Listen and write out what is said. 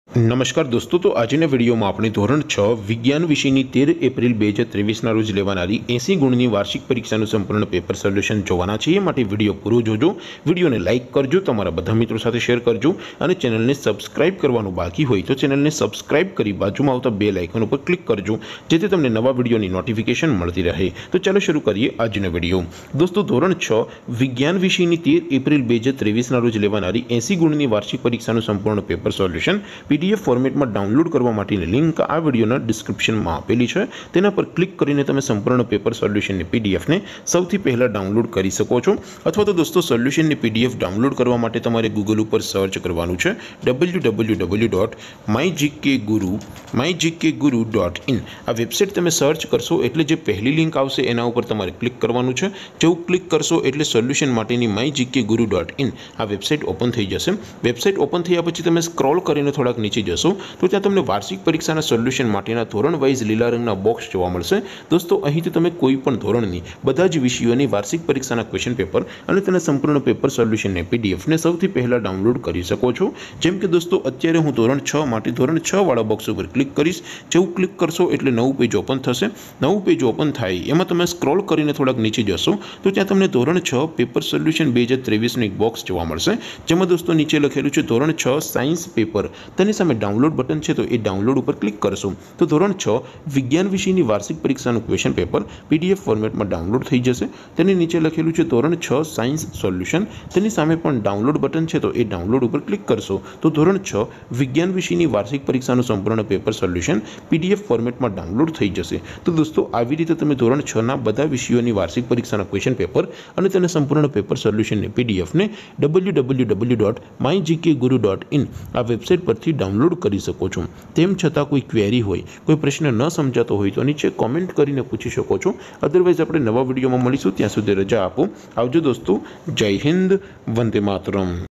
नमस्कार दोस्तों, तो આજના વિડીયોમાં આપણે ધોરણ 6 વિજ્ઞાન વિષયની 13 એપ્રિલ 2023ના રોજ લેવાનારી 80 ગુણની વાર્ષિક પરીક્ષાનું સંપૂર્ણ પેપર સોલ્યુશન જોવાના છે। એ માટે વિડીયો પૂરો જોજો, વિડીયોને લાઇક કરજો, તમારા બધા મિત્રો સાથે શેર કરજો અને ચેનલને સબસ્ક્રાઇબ કરવાનું બાકી હોય તો ચેનલને સબસ્ક્રાઇબ કરી બાજુમાં આવતા બેલ આઇકન ઉપર ક્લિક કરજો, જેથી તમને નવા વિડીયોની નોટિફિકેશન મળતી રહે। તો ચાલો શરૂ કરીએ આજનો વિડીયો। દોસ્તો, ધોરણ 6 વિજ્ઞાન વિષયની 13 એપ્રિલ 2023ના રોજ લેવાનારી 80 ગુણની વાર્ષિક પરીક્ષાનું સંપૂર્ણ પેપર સોલ્યુશન पीडीएफ फॉर्मेट में डाउनलॉड करवा माटेनी लिंक आ विडियोना डिस्क्रिप्शन में आपेली है। तेना पर क्लिक करीने तमे संपूर्ण पेपर सोल्यूशन ने पीडीएफ ने सौथी पहला डाउनलॉड करी सको छो। अथवा तो दोस्तों सोल्यूशन ने पीडीएफ डाउनलॉड करवा माटे तमारे गूगल पर सर्च करवानुं छे www.mygkguru.in। आ वेबसाइट तमे सर्च करशो एटले जे पहली लिंक आवशे एना उपर तमारे क्लिक करवानुं छे। जेवुं क्लिक करशो एटले सोल्यूशन माटेनी mygkguru.in आ वेबसाइट ओपन थई जशे। वेबसाइट ओपन थया पछी तमे स्क्रॉल करीने थोड़ा नीचे जशो तो त्यां तमने वार्षिक परीक्षाना सोल्यूशन माटेना धोरण वाइज लीला रंगना बॉक्स जोवा मळशे। दोस्तों, અહીંથી તમે કોઈ પણ ધોરણની બધા જ વિષયોની વાર્ષિક પરીક્ષાના ક્વેશ્ચન પેપર અને તેના સંપૂર્ણ પેપર સોલ્યુશનને પીડીએફ ને સૌથી પહેલા ડાઉનલોડ કરી શકો છો। જેમ કે દોસ્તો, અત્યારે હું ધોરણ 6 માટે ધોરણ 6 વાળા બોક્સ ઉપર ક્લિક કરીશ। જેવું ક્લિક કરશો એટલે નવું પેજ ઓપન થશે। નવું પેજ ઓપન થાય એમાં તમે સ્ક્રોલ કરીને થોડાક નીચે જશો તો ત્યાં તમને ધોરણ 6 પેપર સોલ્યુશન 2023 નું એક બોક્સ જોવા મળશે, જેમાં દોસ્તો નીચે લખેલું છે ધોરણ 6 સાયન્સ પેપર। તેની સામે डाउनलॉड बटन है तो ये डाउनलॉड पर क्लिक करशो तो धोरण 6 विज्ञान विषय की वार्षिक परीक्षा क्वेश्चन पेपर पीडीएफ फॉर्मेट में डाउनलॉड थी जैसे। नीचे लखेलू है धोरण 6 साइंस सोल्यूशन। सामे पण डाउनलॉड बटन है तो ये डाउनलॉड पर क्लिक करशो तो धोरण 6 विज्ञान विषय की वार्षिक परीक्षा संपूर्ण पेपर सोल्यूशन पीडीएफ फॉर्मेट में डाउनलॉड थी जैसे। तो दोस्तों, આવી રીતે તમે ધોરણ 6 ના બધા વિષયોની વાર્ષિક પરીક્ષાના ક્વેશ્ચન પેપર અને તેના સંપૂર્ણ પેપર સોલ્યુશનને પીડીએફ ને www.mygkguru.in આ વેબસાઇટ પરથી डाउनलॉड કરી શકો છો। તેમ છતાં કોઈ ક્વેરી હોય, કોઈ પ્રશ્ન ન સમજાતો હોય તો નીચે કોમેન્ટ કરીને પૂછી શકો છો। અધરવાઇઝ આપણે નવા વિડીયોમાં મળીશું, ત્યાં સુધી રજા આપો। આવજો દોસ્તો, જય હિન્દ, વંદે માતરમ।